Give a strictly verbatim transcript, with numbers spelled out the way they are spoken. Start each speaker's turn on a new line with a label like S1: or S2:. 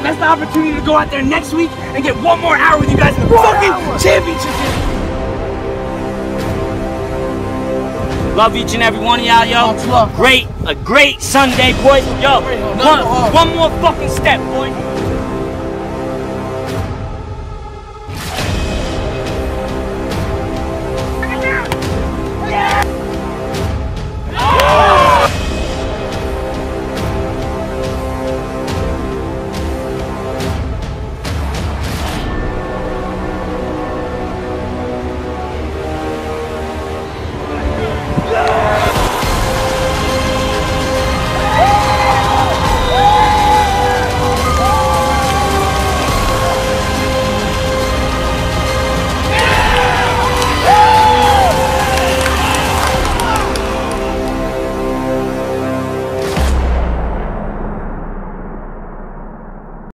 S1: That's the opportunity to go out there next week and get one more hour with you guys in the fucking championship.
S2: Love each and every one of y'all, yo. A great, a great Sunday, boys. Yo, one, one more fucking step, boy.